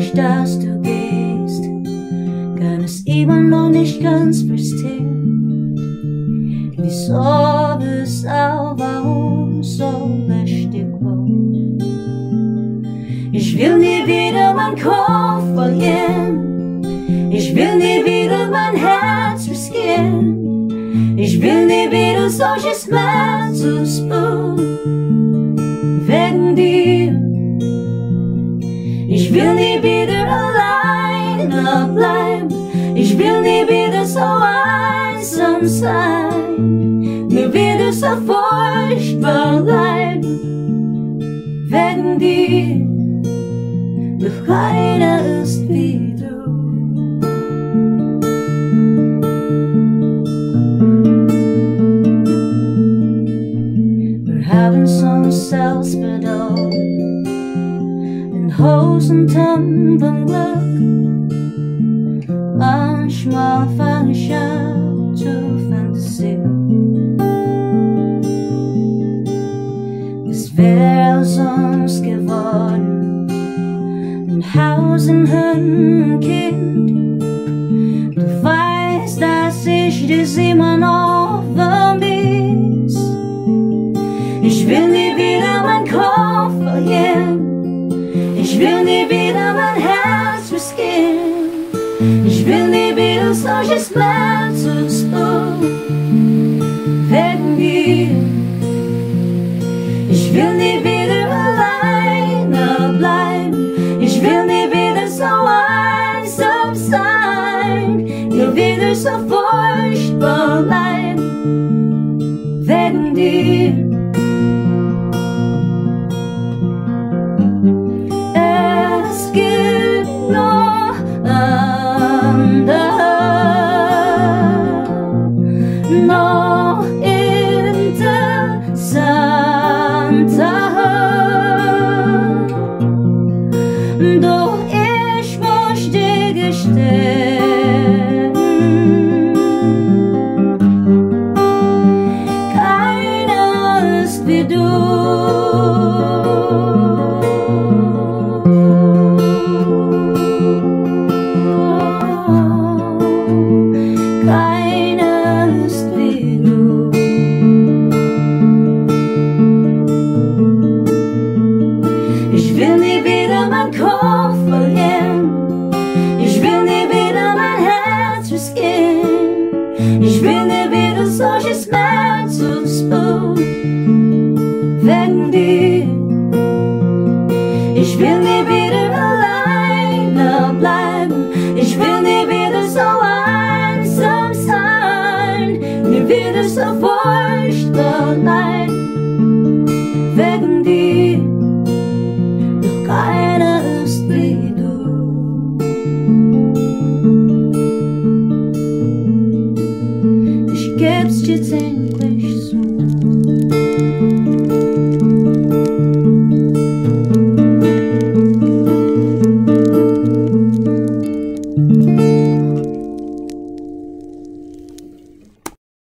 traurig, dass du gehst, kann es immer noch nicht ganz verstehen, wieso es auch warum so richtig war. Ich will nie wieder mein Kopf verlieren, ich will nie wieder mein Herz riskieren, ich will nie wieder solches Schmerzes spüren wegen dir. Ich will nie wieder alleine bleiben, ich will nie wieder so einsam sein, mir wieder so furchtbar leiden wegen dir. Doch keiner ist wie du. Wir haben uns selbst bedacht in Hosen vom Glück. Manchmal fange ich an zu fantasieren, es wäre aus uns geworden, ein Haus, ein Hund, ein Kind. Du weißt, dass ich das immer noch vermiss. Ich will nie wieder mein Kopf verlieren, ich will nie wieder mein Herz riskieren, ich will nie wieder solches Schmerzes spüren wegen dir. Ich will nie wieder alleine bleiben, ich will nie wieder so einsam sein, mir wieder so furchtbar leiden wegen dir. Es gibt noch andere, noch interessanter, doch ich möchte gestehen, keiner ist wie du. Keiner ist wie du. Ich will nie wieder mein Kopf verlieren, ich will nie wieder mein Herz riskieren, ich will nie wieder solches Schmerzes spüren wegen dir. Ich will nie